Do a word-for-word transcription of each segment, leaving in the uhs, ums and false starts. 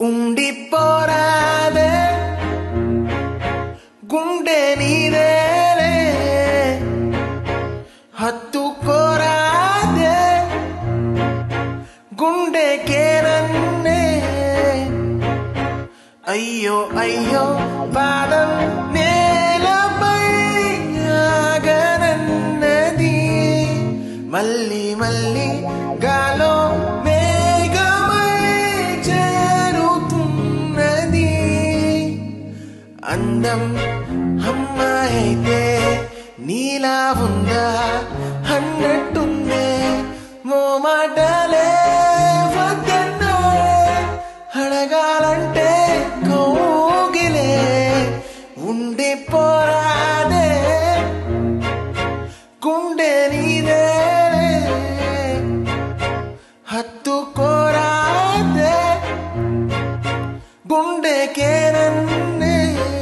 ఉండిపోరాదే గుండె నీదేలే హత్తుకోరాదే గుండెకే నన్నే అయ్యో అయ్యో పాదం నేలపై ఆగనన్నది మళ్ళీ మళ్ళీ గాలో అందం అమ్మాయితే నీలా ఉందా అన్నట్టుందే మోమాటలే వద్దన్నా అడగాలంటే కోగిలే ఉండిపోరాదే గుండె నీదేలే హత్తుకోరాదే గుండెకే నన్నే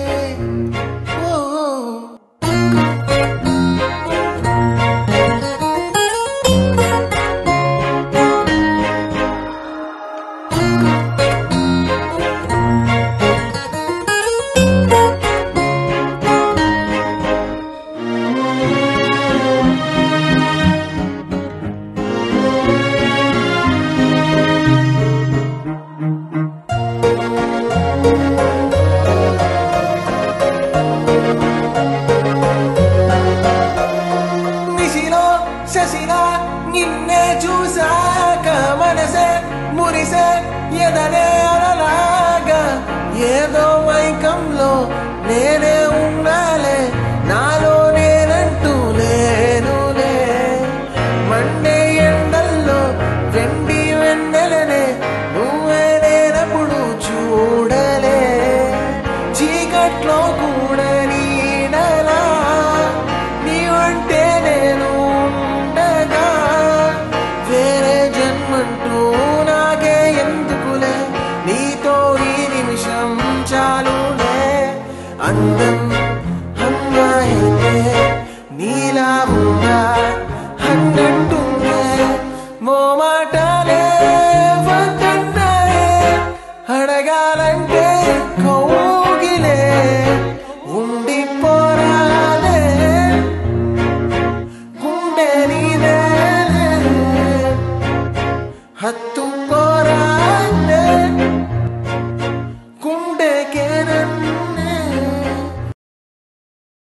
శశిలా నిన్నే చూసాక మనసే మురిసే ఎదనే అలలాగా ఏదో మైకంలో నేనే